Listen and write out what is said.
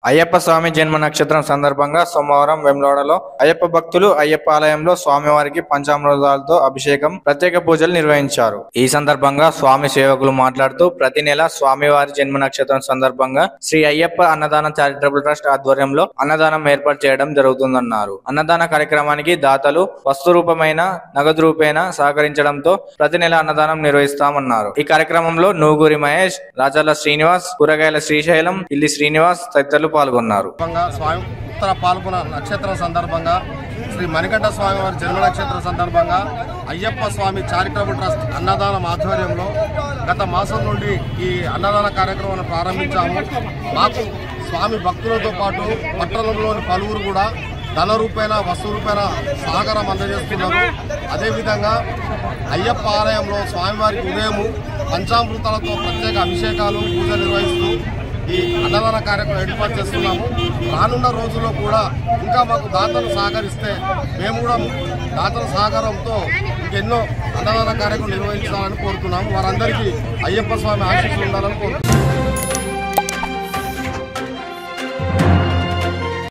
అయ్యప్ప స్వామి జన్మ నక్షత్రం సందర్భంగా సోమవారం వేములవాడలో అయ్యప్ప భక్తులు అయ్యప్ప ఆలయంలో స్వామివారికి పంచామృతాలతో అభిషేకం, ప్రత్యేక పూజలు నిర్వహించారు. ఈ సందర్భంగా స్వామి సేవకులు మాట్లాడుతూ ప్రతి నెల స్వామివారి జన్మ నక్షత్రం సందర్భంగా శ్రీ అయ్యప్ప అన్నదానం చారిటబుల్ ట్రస్ట్ ఆధ్వర్యంలో అన్నదానం ఏర్పాటు చేయడం జరుగుతుందన్నారు. అన్నదాన కార్యక్రమానికి దాతలు వస్తు రూపమైన, నగదు రూపేణ సహకరించడంతో ప్రతి నెల అన్నదానం నిర్వహిస్తామన్నారు. ఈ కార్యక్రమంలో నూగూరి మహేష్, రాజాల శ్రీనివాస్, కూరగాయల శ్రీశైలం, ఇల్లి శ్రీనివాస్ తదితరులు పాల్గొన్నారు. ఉత్తర పాల్గొన నక్షత్రం సందర్భంగా శ్రీ మణికంఠ స్వామి వారి జన్మ నక్షత్రం సందర్భంగా అయ్యప్ప స్వామి చారిటబుల్ ట్రస్ట్ అన్నదానం ఆధ్వర్యంలో గత మాసం నుండి ఈ అన్నదాన కార్యక్రమాన్ని ప్రారంభించాము. మాకు స్వామి భక్తులతో పాటు పట్టణంలోని పలువురు కూడా ధన రూపేణ, వస్తు రూపేణ సహకారం అందజేస్తున్నారు. అదేవిధంగా అయ్యప్ప ఆలయంలో స్వామివారికి ఉదయం పంచామృతాలతో ప్రత్యేక అభిషేకాలు, పూజలు నిర్వహిస్తూ ఈ అన్నదాన కార్యక్రమం ఏర్పాటు చేస్తున్నాము. రానున్న రోజుల్లో కూడా ఇంకా మాకు దాతలు సహకరిస్తే మేము కూడా దాతల సహకారంతో ఇంకెన్నో అన్నదాన కార్యక్రమం నిర్వహించాలని కోరుతున్నాము. వారందరికీ అయ్యప్ప స్వామి ఆశీస్సులు ఉండాలని కోరుతున్నాము.